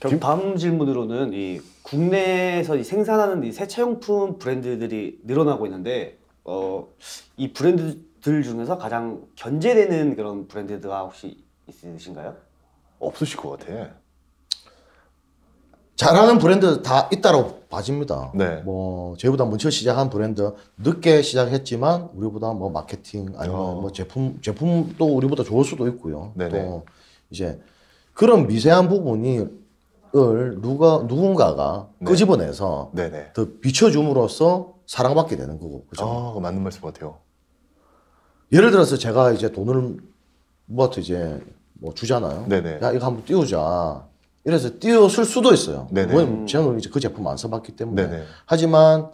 그럼 다음 질문으로는 이 국내에서 이 생산하는 이 세차용품 브랜드들이 늘어나고 있는데 이 브랜드들 중에서 가장 견제되는 그런 브랜드가 혹시 있으신가요? 없으실 것 같아. 잘하는 브랜드 다 있다고 봐집니다. 네. 뭐 저희보다 먼저 시작한 브랜드 늦게 시작했지만 우리보다 뭐 마케팅 아니면 뭐 제품도 우리보다 좋을 수도 있고요. 네네. 또 이제 그런 미세한 부분이 누군가가 네. 끄집어내서 네네. 더 비춰줌으로써 사랑받게 되는 거고. 그죠? 그거 맞는 말씀 같아요. 예를 들어서 제가 이제 돈을 이제 뭐 주잖아요. 네네. 야, 이거 한번 띄우자. 이래서 띄웠을 수도 있어요. 네네. 왜냐면 저는 이제 그 제품 안 써봤기 때문에. 네네. 하지만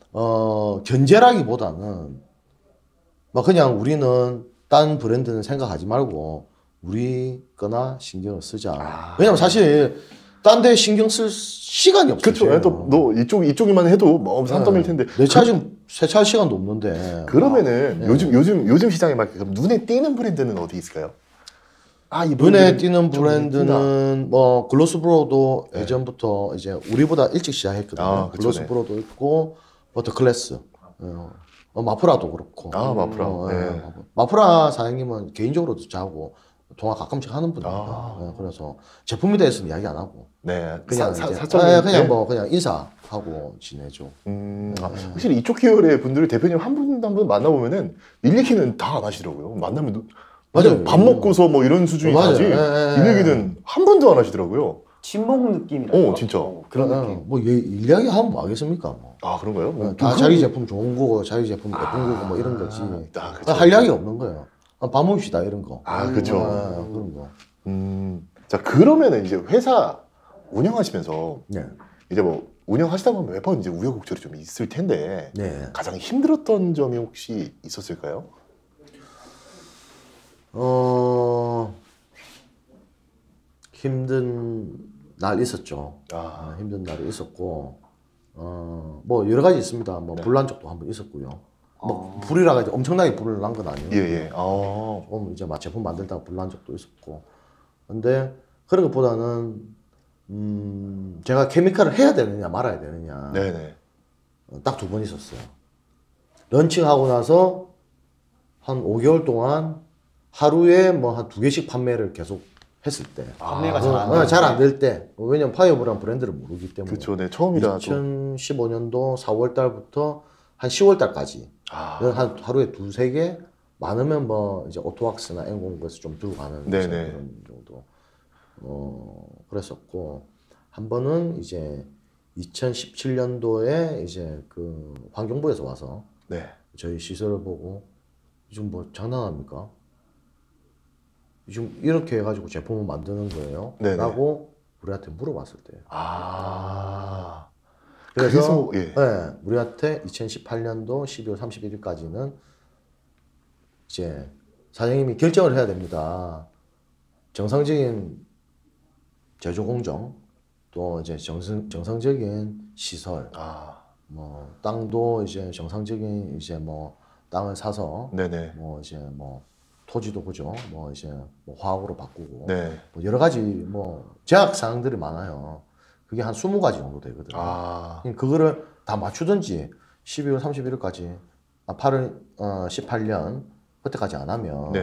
견제라기보다는 뭐 그냥 우리는 딴 브랜드는 생각하지 말고 우리 거나 신경을 쓰자. 왜냐면 사실 딴 데 신경 쓸 시간이 없어요. 그렇죠. 또너 이쪽이만 해도 뭐 산더미일 텐데. 내 차 지금 세차할 시간도 없는데. 그러면은 요즘 시장에 막 눈에 띄는 브랜드는 어디 있을까요? 이 눈에 띄는 브랜드는 뭐 글로스브로도 예전부터 이제 우리보다 일찍 시작했거든요. 그쵸, 글로스브로도 있고 버터클래스, 마프라도 그렇고. 마프라. 마프라 사장님은 개인적으로도 저하고 통화 가끔씩 하는 분입니다. 그래서 제품에 대해서는 이야기 안 하고. 네. 그냥 그냥 인사하고 지내죠. 확실히 이쪽 계열의 분들 대표님 한 분 한 분 만나보면은 일 얘기는 다 안 하시더라고요. 만나면 맞아요. 밥 먹고서 뭐 이런 수준이 다지. 일 얘기는 한 번도 안 하시더라고요. 친목 느낌이랄까? 진짜. 그런 느낌. 뭐 이야기 하면 뭐 하겠습니까? 뭐. 그런가요? 뭐 다 자기 제품 좋은 거고 자기 제품 예쁜 거고 뭐 이런 거지. 그쵸. 할 이야기 없는 거예요. 밥 먹읍시다 이런 거. 그렇죠. 그런 거. 자, 그러면은 이제 회사 운영하시면서 네. 이제 뭐 운영하시다 보면 매번 이제 우여곡절이 좀 있을 텐데 네. 가장 힘들었던 점이 혹시 있었을까요? 힘든 날 있었죠. 힘든 날이 있었고, 뭐 여러 가지 있습니다. 뭐 불난 적도 한번 있었고요. 뭐 불이라가 이제 엄청나게 불을 난 건 아니에요. 예. 조금 이제 막 제품 만들다가 불난 적도 있었고. 근데 그런 것보다는 제가 케미칼을 해야 되느냐 말아야 되느냐. 네네. 딱 두 번 있었어요. 런칭하고 나서 한 5개월 동안 하루에 뭐 한 2개씩 판매를 계속 했을 때. 판매가 잘 안 될 때. 왜냐면 파이어브라는 브랜드를 모르기 때문에. 그렇죠. 네, 처음이라 2015년도 4월 달부터 한 10월 달까지. 한 하루에 2-3개, 많으면 뭐 이제 오토왁스나 N09에서 좀 들고 가는 그런 정도. 그랬었고, 한 번은 이제 2017년도에 이제 그 환경부에서 와서 저희 시설을 보고 지금 뭐 장난합니까? 지금 이렇게 해가지고 제품을 만드는 거예요? 라고 우리한테 물어봤을 때예요. 그래서 우리한테 2018년도 12월 31일까지는 이제 사장님이 결정을 해야 됩니다. 정상적인 제조 공정, 또 이제 정상적인 시설, 뭐 땅도 이제 정상적인 이제 뭐 땅을 사서 뭐 이제 뭐 토지도 그죠, 뭐 이제 뭐 화학으로 바꾸고 뭐 여러 가지 뭐 제약 사항들이 많아요. 그게 한 20가지 정도 되거든요. 그거를 다 맞추든지 12월 31일까지 18년 그때까지 안 하면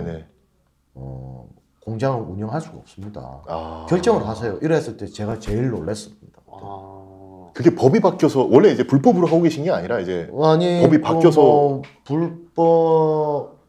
공장을 운영할 수가 없습니다. 결정을 하세요. 이랬을 때 제가 제일 놀랐습니다. 그게 법이 바뀌어서 원래 이제 불법으로 하고 계신 게 아니라 이제 법이 바뀌어서 뭐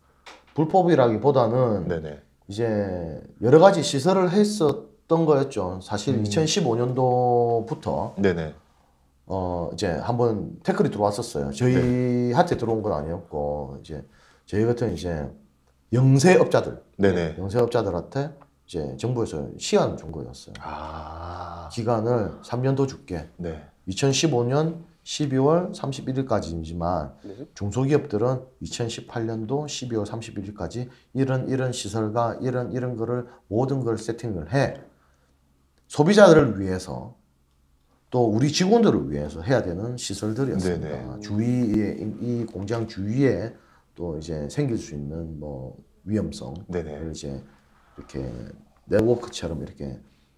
불법이라기보다는 이제 여러 가지 시설을 했었던 거였죠. 사실 2015년도부터 이제 한번 태클이 들어왔었어요. 저희한테 들어온 건 아니었고 이제 저희 같은 이제 영세업자들, 영세업자들한테 이제 정부에서 시한 준 거였어요. 기간을 3년 더 줄게. 2015년 12월 31일까지이지만 중소기업들은 2018년도 12월 31일까지 이런 시설과 이런 거를 모든 걸 세팅을 해. 소비자들을 위해서 또 우리 직원들을 위해서 해야 되는 시설들이었습니다. 주위에 이 공장 주위에 또 이제 생길 수 있는 뭐 위험성을 이제 이렇게 네트워크처럼 이렇게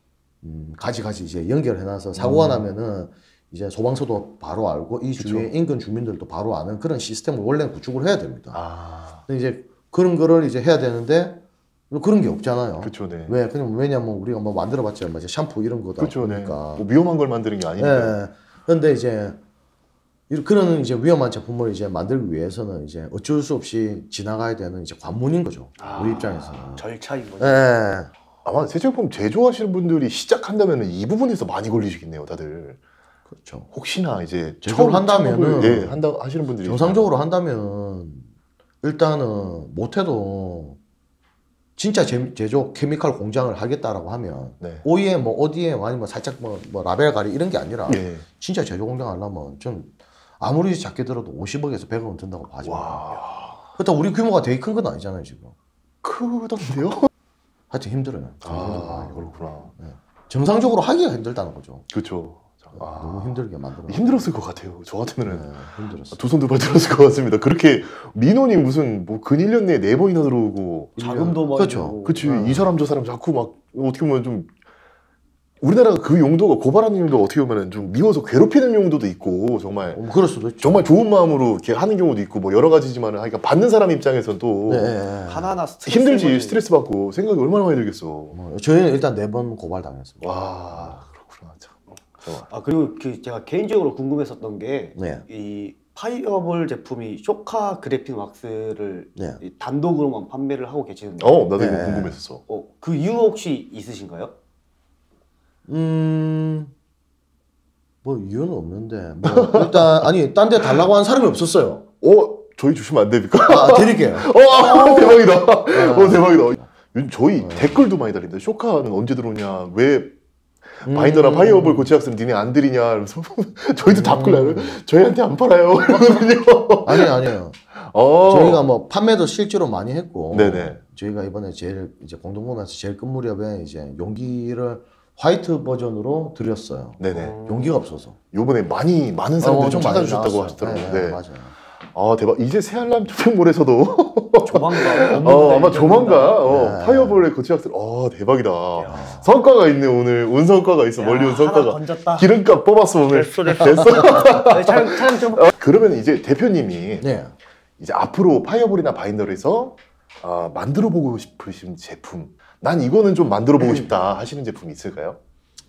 가지가지 이제 연결해놔서 사고가 나면은 이제 소방서도 바로 알고 이 주위에 인근 주민들도 바로 아는 그런 시스템을 원래 구축을 해야 됩니다. 아, 근데 이제 그런 거를 이제 해야 되는데 그런 게 없잖아요. 그렇죠, 네. 왜? 그냥 왜냐면 우리가 뭐 만들어봤자 뭐 이제 샴푸 이런 거다 그렇죠, 네. 보니까. 뭐 위험한 걸 만드는 게 아니니까. 예. 그런데 이제 그런 이제 위험한 제품을 이제 만들기 위해서는 이제 어쩔 수 없이 지나가야 되는 이제 관문인 거죠. 우리 입장에서는. 절차인 거죠. 예. 아마 새 제품 제조하시는 분들이 시작한다면 이 부분에서 많이 걸리시겠네요, 다들. 그렇죠. 혹시나 이제 제조를 한다면은 예, 한다 하시는 분들이 정상적으로 한다면 일단은 못해도 진짜 제조 케미칼 공장을 하겠다라고 하면 네. OEM 뭐 ODM 아니면 살짝 뭐 라벨 가리 이런 게 아니라 예. 진짜 제조 공장 하려면 전 아무리 작게 들어도 50억에서 100억은 든다고 봐죠. 그렇다고 우리 규모가 되게 큰 건 아니잖아요 지금. 크던데요? 하여튼 힘들어요. 아, 그렇구나. 정상적으로 하기가 힘들다는 거죠. 그렇죠. 너무 힘들게 만들어. 힘들었을 것 같아요. 저 같으면은 힘들었어. 두 손 두 발 들었을 것 같습니다. 그렇게 민원이 무슨 뭐 근 1년 내에 4번이나 들어오고 자금도 많이 그렇죠. 들고. 그치 이 사람 저 사람 자꾸 막 어떻게 보면 좀 우리나라가 그 용도가 고발하는 용도가 어떻게 보면 좀 미워서 괴롭히는 용도도 있고 정말 그럴 수도 있죠. 정말 좋은 마음으로 이렇게 하는 경우도 있고 뭐 여러 가지지만은 하니까 받는 사람 입장에서는 또 하나하나 스트레스 힘들지 스트레스 받고 생각이 얼마나 많이 들겠어. 저희는 일단 4번 고발 당했습니다. 와 그렇구나 참. 아 그리고 그 제가 개인적으로 궁금했었던 게 네. 이 파이어볼 제품이 쇼카 그래픽 왁스를 네. 이 단독으로만 판매를 하고 계시는데 나도 이거 네. 궁금했었어. 그 이유 혹시 있으신가요? 뭐 이유는 없는데 뭐 일단 아니 딴 데 달라고 한 사람이 없었어요. 저희 주시면 안 됩니까? 드릴게요. 대박이다. 대박이다. 요즘 저희 댓글도 많이 달린다. 쇼카는 언제 들어오냐? 왜 바인더나 파이어볼 고치학생 니네 안 드리냐? 이러면서 저희도 답글 나요. 저희한테 안 팔아요. 이러거든요. 아니에요. 저희가 뭐 판매도 실제로 많이 했고, 네네. 저희가 이번에 제일 이제 공동구매에서 제일 끝 무렵에 이제 용기를 화이트 버전으로 드렸어요. 네네. 용기가 없어서. 요번에 많은 사람들이 좀 찾아주셨다고 하시더라고요. 네, 맞아요. 대박. 이제 새알람 쇼핑몰에서도 조만간 아마 조만간 파이어볼의 고치학생 대박이다. 성과가 있네 오늘 온 성과가 있어. 멀리 온 성과가. 건졌다. 기름값 뽑았어 오늘. 됐어. 촬영 좀. 그러면 이제 대표님이 네. 이제 앞으로 파이어볼이나 바인더에서 만들어 보고 싶으신 제품, 난 이거는 좀 만들어 보고 싶다 하시는 제품이 있을까요?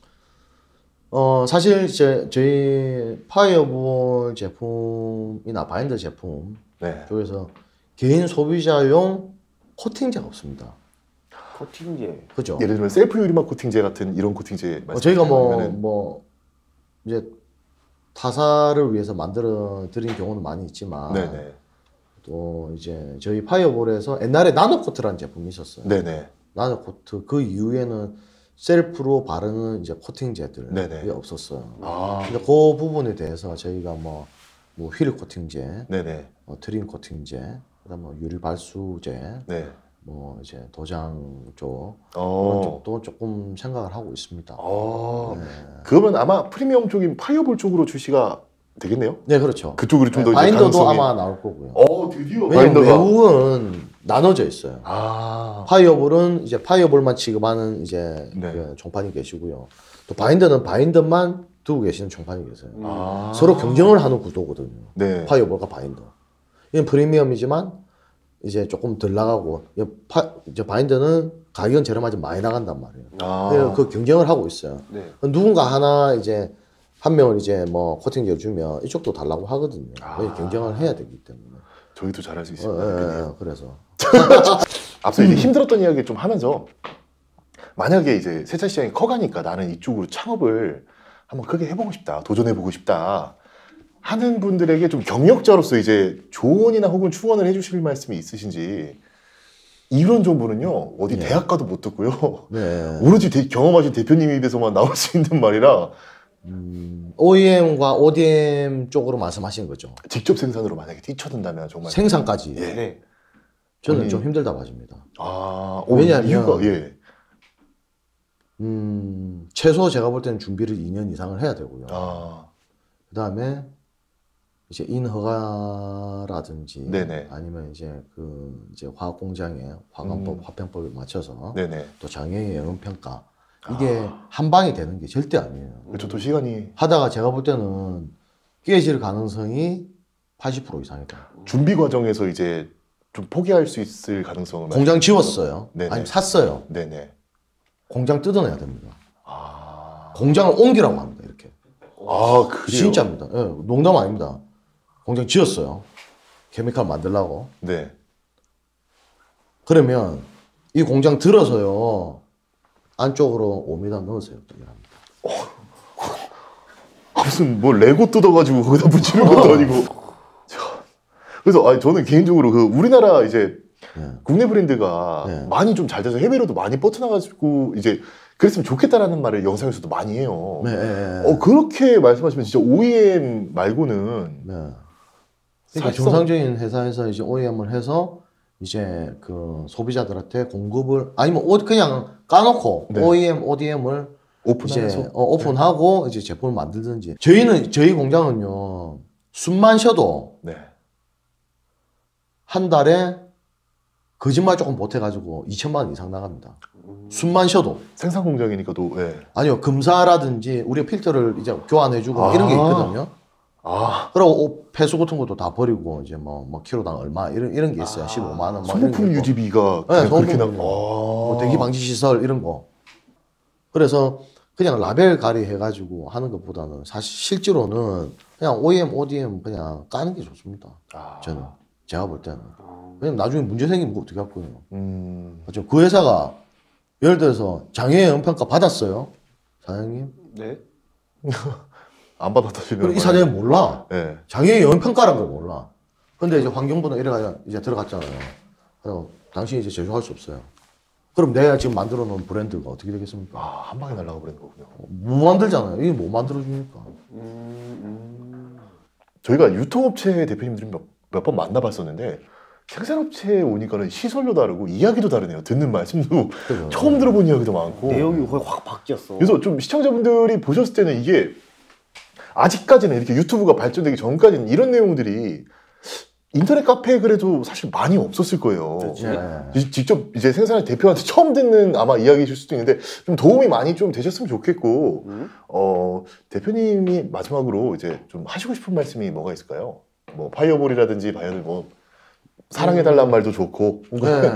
사실 저희 파이어볼 제품이나 바인더 제품 네. 쪽에서 개인 소비자용 코팅제가 없습니다. 코팅제. 그죠? 예를 들면 셀프 유리막 코팅제 같은 이런 코팅제 저희가 말씀하시면 뭐 이제 타사를 위해서 만들어 드린 경우는 많이 있지만 네네. 또 이제 저희 파이어볼에서 옛날에 나노코트라는 제품이 있었어요. 네네. 나노코트 그 이후에는 셀프로 바르는 이제 코팅제들이 네네. 없었어요. 근데 그 부분에 대해서 저희가 뭐 휠 코팅제, 네네. 트림 코팅제, 그다음 뭐 유리 발수제, 네. 뭐 이제 도장 쪽 어. 그런 쪽도 조금 생각을 하고 있습니다. 그러면 아마 프리미엄 쪽인 파이어볼 쪽으로 출시가 되겠네요? 네, 그렇죠. 그쪽으로 좀 더 바인더도 아마 나올 거고요. 드디어 왜냐면 바인더가. 외국은 나눠져 있어요. 아. 파이어볼은 이제 파이어볼만 취급하는 이제 네. 그 총판이 계시고요. 또 바인더는 바인더만 두고 계시는 총판이 계세요. 아. 서로 경쟁을 하는 구도거든요. 네. 파이어볼과 바인더. 이건 프리미엄이지만 이제 조금 덜 나가고 이제 바인더는 가격은 저렴하지만 많이 나간단 말이에요. 그래서 그 경쟁을 하고 있어요. 네. 누군가 하나 이제 한 명을 이제 뭐 코팅제 주면 이쪽도 달라고 하거든요. 왜냐면 경쟁을 해야 되기 때문에. 저희도 잘할 수 있습니다. 그래서 앞서 이제 힘들었던 이야기 좀 하면서 만약에 이제 세차 시장이 커가니까 나는 이쪽으로 창업을 한번 크게 해보고 싶다, 도전해보고 싶다 하는 분들에게 좀 경력자로서 이제 조언이나 혹은 충원을 해주실 말씀이 있으신지. 이런 정보는요 어디 대학 가도 못 듣고요. 네. 오로지 경험하신 대표님 입에서만 나올 수 있는 말이라 OEM과 ODM 쪽으로 말씀하시는 거죠. 직접 생산으로 만약에 뛰쳐든다면 정말 생산까지. 예. 네. 저는 좀 힘들다 봐집니다. 왜냐하면 이유가 최소 제가 볼 때는 준비를 2년 이상을 해야 되고요. 그 다음에 이제 인허가라든지 네네. 아니면 이제 이제 화학 공장의 화관법 화평법에 맞춰서 네네. 또 장애의 영향 평가 이게 한 방이 되는 게 절대 아니에요. 그렇죠. 또 시간이 하다가 제가 볼 때는 깨질 가능성이 80% 이상이다. 준비 과정에서 이제 좀 포기할 수 있을 가능성은 공장 지웠어요. 네네. 아니면 샀어요. 네네. 공장 뜯어내야 됩니다. 아, 공장을 옮기라고 합니다. 이렇게. 그래요? 진짜입니다. 예, 농담 아닙니다. 공장 지었어요. 케미칼 만들라고. 네. 그러면 이 공장 들어서요. 안쪽으로 5m 넣으세요. 무슨 뭐 레고 뜯어가지고 거기다 붙이는 것도 아니고. 자, 그래서 저는 개인적으로 그 우리나라 이제 네. 국내 브랜드가 네. 많이 좀 잘 돼서 해외로도 많이 뻗쳐나가지고 이제 그랬으면 좋겠다라는 말을 영상에서도 많이 해요. 네. 그렇게 말씀하시면 진짜 OEM 말고는 네. 그러니까 사실상- 정상적인 회사에서 이제 OEM을 해서 이제 그 소비자들한테 공급을 아니면 그냥 까놓고 네. OEM, ODM을 이제 오픈해서 오픈하고 이제 제품을 만들든지. 저희 공장은요 숨만 쉬어도 네. 한 달에 거짓말 조금 보태가지고 2천만 원 이상 나갑니다. 숨만 쉬어도. 생산 공장이니까 또 예. 아니요, 금사라든지 우리가 필터를 이제 교환해주고 이런 게 있거든요. 그리고 폐수 같은 것도 다 버리고 이제 뭐 키로당 얼마 이런 게 있어요. 15만 원. 뭐 소모품 이런 게 있고. 유지비가 네, 그렇게 나. 소모품 뭐 대기 방지 시설 이런 거. 그래서 그냥 라벨 가리 해가지고 하는 것보다는 사실 실제로는 그냥 OEM, ODM 그냥 까는 게 좋습니다. 저는 제가 볼 때는. 왜냐면 나중에 문제 생기면 그거 어떻게 할 거예요. 그렇죠. 그 회사가 예를 들어서 장애인 평가 받았어요, 사장님. 네. 안 받았다시는. 그리고 이 사장님 몰라. 예. 장애인 평가라는 걸 몰라. 근데 이제 환경부는 이래가 이제 들어갔잖아요. 그래서 당신이 이제 제조할 수 없어요. 그럼 내가 지금 만들어 놓은 브랜드가 어떻게 되겠습니까? 한 방에 날라가 버리는 거군요. 못 만들잖아요. 이게 못 만들어줍니까? 저희가 유통업체 대표님들이 몇 번 만나봤었는데 생산업체에 오니까는 시설도 다르고 이야기도 다르네요. 듣는 말씀도 그죠. 처음 들어본 이야기도 많고. 내용이 거의 확 바뀌었어. 그래서 좀 시청자분들이 보셨을 때는 이게 아직까지는 이렇게 유튜브가 발전되기 전까지는 이런 내용들이 인터넷 카페에 그래도 사실 많이 없었을 거예요. 그렇지. 직접 이제 생산의 대표한테 처음 듣는 아마 이야기이실 수도 있는데 좀 도움이 많이 좀 되셨으면 좋겠고 대표님이 마지막으로 이제 좀 하시고 싶은 말씀이 뭐가 있을까요? 뭐 파이어볼이라든지 바이오를 뭐 사랑해달라는 말도 좋고. 네.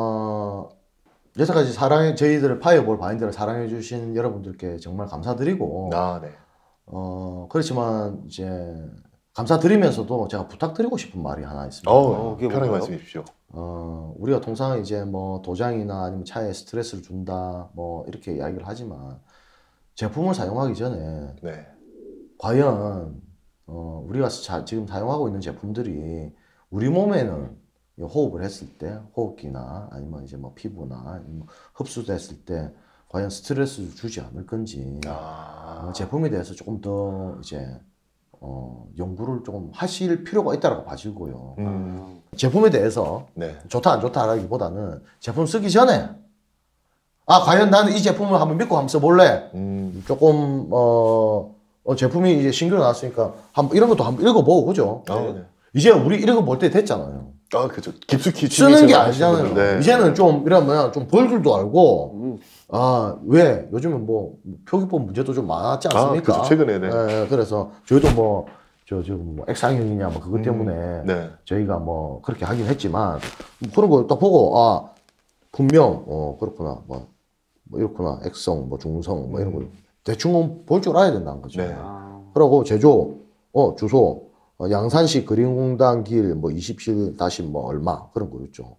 여태까지 저희들을 파이어볼 바인드를 사랑해주신 여러분들께 정말 감사드리고. 네. 그렇지만 이제 감사드리면서도 제가 부탁드리고 싶은 말이 하나 있습니다. 그게 편하게 뭔가요? 말씀해 주십시오. 우리가 통상 이제 뭐 도장이나 아니면 차에 스트레스를 준다 뭐 이렇게 이야기를 하지만 제품을 사용하기 전에 네. 과연 우리가 지금 사용하고 있는 제품들이 우리 몸에는 호흡을 했을 때 호흡기나 아니면 이제 뭐 피부나 아니면 흡수됐을 때 과연 스트레스를 주지 않을 건지 제품에 대해서 조금 더 이제 연구를 조금 하실 필요가 있다고 봐지고요. 제품에 대해서 네. 좋다 안 좋다라기보다는 제품 쓰기 전에 과연 나는 이 제품을 한번 믿고 한번 써볼래. 조금 제품이 이제 신규로 나왔으니까 한번 이런 것도 한번 읽어보고 그죠? 네. 이제 우리 읽어볼 때 됐잖아요. 그렇죠. 깊숙이 쓰는 게 취미생활 아니잖아요. 하시는 분들. 네. 이제는 좀 이러면 좀 벌줄도 알고 왜 요즘은 뭐 표기법 문제도 좀 많았지 않습니까? 그렇죠. 최근에. 네. 네, 그래서 저희도 뭐 지금 뭐 액상형이냐 뭐 그것 때문에 네. 저희가 뭐 그렇게 하긴 했지만 그런 거 딱 보고 분명 그렇구나 뭐 이렇구나 액성 뭐 중성 뭐 이런 거 대충 볼 줄 알아야 된다는 거죠. 네. 그러고 제조 주소 양산시 그린공단 길 뭐 27 다시 뭐 얼마 그런 거 있죠.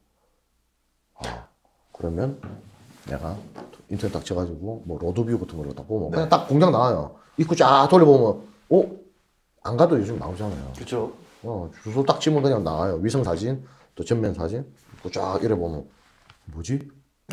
그러면 내가 인터넷 딱 쳐가지고 뭐 로드뷰 같은 걸 딱 보면 그냥 딱 공장 나와요. 입구 쫙 돌려보면 안 가도 요즘 나오잖아요. 그렇죠. 주소 딱 치면 그냥 나와요. 위성 사진 또 전면 사진 또 쫙 이래 보면 뭐지?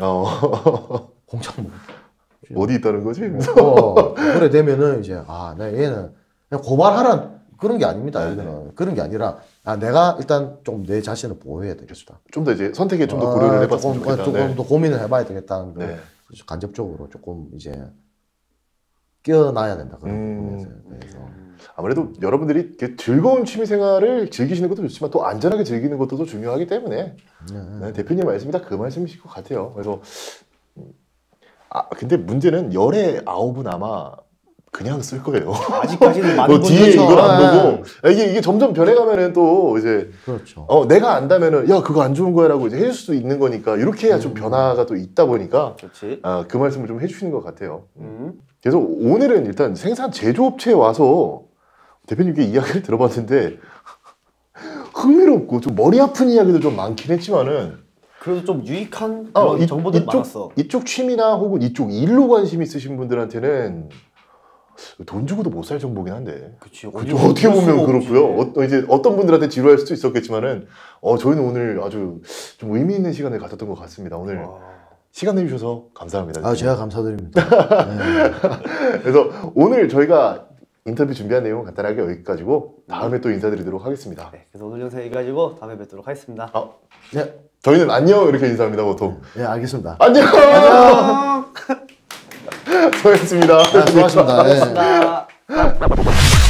공장 뭐 어디 있다는 거지? 그래 되면은 이제 나 얘는 그냥 고발하라 그런 게 아닙니다. 여기는 그런 게 아니라 내가 일단 좀 내 자신을 보호해야 되겠다. 좀 더 이제 선택에 좀 더 고려를 해봤으면 좋겠다. 조금 더 고민을 해봐야 되겠다는 거. 네. 간접적으로 조금 이제 끼어나야 된다 그런 부분에서. 그래서 아무래도 여러분들이 이렇게 즐거운 취미생활을 즐기시는 것도 좋지만 또 안전하게 즐기는 것도 더 중요하기 때문에 네, 대표님 말씀이 다 그 말씀이실 것 같아요. 그래서 근데 문제는 열의 9은 아마 그냥 쓸 거예요. 아직까지는 많은 뭐 뒤에 분들이 이걸 안 네. 보고 이게 점점 변해가면은 또 이제 그렇죠. 내가 안다면은 야 그거 안 좋은 거야라고 이제 해줄 수도 있는 거니까 이렇게 해야 좀 변화가 또 있다 보니까 그렇지. 그 말씀을 좀 해주시는 것 같아요. 그래서 오늘은 일단 생산 제조업체에 와서 대표님께 이야기를 들어봤는데 흥미롭고 좀 머리 아픈 이야기도 좀 많긴 했지만은 그래도 좀 유익한 그런 정보들이 많았어. 이쪽 취미나 혹은 이쪽 일로 관심 있으신 분들한테는 돈 주고도 못 살 정보긴 한데. 그치. 어떻게 보면 그렇고요. 이제 어떤 분들한테 지루할 수도 있었겠지만은 저희는 오늘 아주 좀 의미 있는 시간을 가졌던 것 같습니다. 오늘 시간 내주셔서 감사합니다. 제가 감사드립니다. 네. 그래서 오늘 저희가 인터뷰 준비한 내용은 간단하게 여기까지고 다음에 또 인사드리도록 하겠습니다. 네, 그래서 오늘 영상 여기까지고 다음에 뵙도록 하겠습니다. 네. 저희는 안녕 이렇게 인사합니다 보통. 네, 알겠습니다. 안녕. 안녕. 수고하셨습니다. 수고하셨습니다. 네. 고맙습니다.